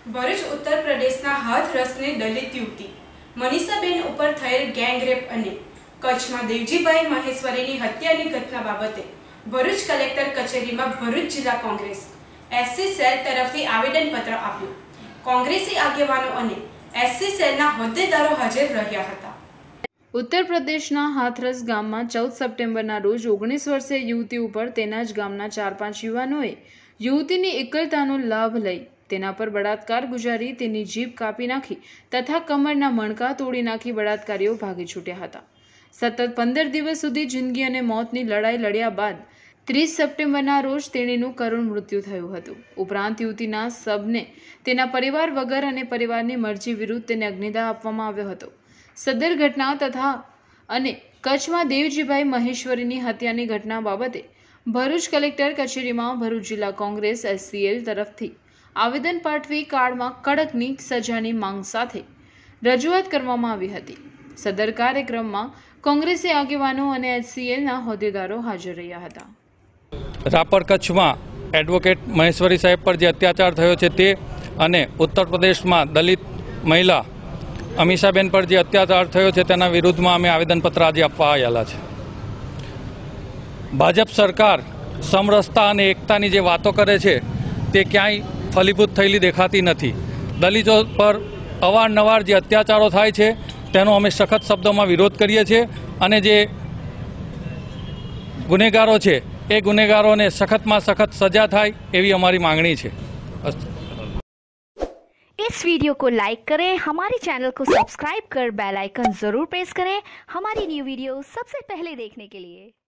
ભરૂચ ઉત્તર પ્રદેશના હાથરસની દલિત યુવતી મનીષાબેન ઉપર થયેલ ગેંગરેપ અને કચ્છમાં દેવજીભાઈ મહેશ્વરીની હત્યાની ઘટના બાબતે ભરૂચ કલેક્ટર કચેરીમાં ભરૂચ જિલ્લા કોંગ્રેસ એસસી સેલ તરફથી આવેદનપત્ર આપ્યું। કોંગ્રેસી આગેવાનો અને એસસી સેલના હોદ્દેદારો હાજર રહ્યા હતા। ઉત્તર પ્રદેશના હાથરસ ગામમાં 14 સપ્ટેમ્બરના રોજ 19 વર્ષીય યુવતી ઉપર તેના જ ગામના 4-5 યુવાનોએ યુવતીની એકલતાનો લાભ લઈ તેના પર બળાત્કાર ગુજારી તેની જીભ કાપી નાખી તથા કમરના મણકા તોડી નાખી બળાત્કારીઓ ભાગી છૂટ્યા હતા। સતત 15 દિવસ સુધી જિંદગી અને મોતની લડાઈ લડ્યા બાદ 30 સપ્ટેમ્બરના રોજ તેણીનું કરુણ મૃત્યુ થયું હતું। ઉપરાંત યુવતીના શબને તેના પરિવાર વગર અને પરિવારની મરજી વિરુદ્ધ તેને અગ્નિદાહ આપવામાં આવ્યો હતો। સદર ઘટના તથા અને કચ્છમાં દેવજીભાઈ મહેશ્વરીની હત્યાની ઘટના બાબતે ભરૂચ કલેક્ટર કચેરીમાં ભરૂચ જિલ્લા કોંગ્રેસ એસસીએલ તરફથી આવેદન પાઠવી કાળમાં કડકની સજાની માંગ સાથે રજૂઆત કરવામાં આવી હતી। સદર કાર્યક્રમમાં કોંગ્રેસી આગેવાનો અને એચસીએલના હોદ્દેદારો હાજર રહ્યા હતા। રાપર કચ્છમાં એડવોકેટ મહેશ્વરી સાહેબ પર જે અત્યાચાર થયો છે તે અને ઉત્તર પ્રદેશમાં દલિત મહિલા અમીષાબેન પર જે અત્યાચાર થયો છે તેના વિરુદ્ધમાં અમે આવેદનપત્ર આજે આપવા આવેલા છે। ભાજપ સરકાર સમરસતા અને એકતાની જે વાતો કરે છે તે ક્યાંય ફલીભૂત થયેલી દેખાતી નથી। દલિતો પર અવારનવાર જે અત્યાચારો થાય છે તેનો અમે સખત શબ્દોમાં વિરોધ કરીએ છીએ અને જે ગુનેગારો છે એ ગુનેગારોને સખતમાં સખત સજા થાય એવી અમારી માંગણી છે। इस वीडियो को लाइक करें, हमारे चैनल को सब्सक्राइब कर बेल आइकन जरूर प्रेस करें हमारी न्यू वीडियो सबसे पहले देखने के लिए।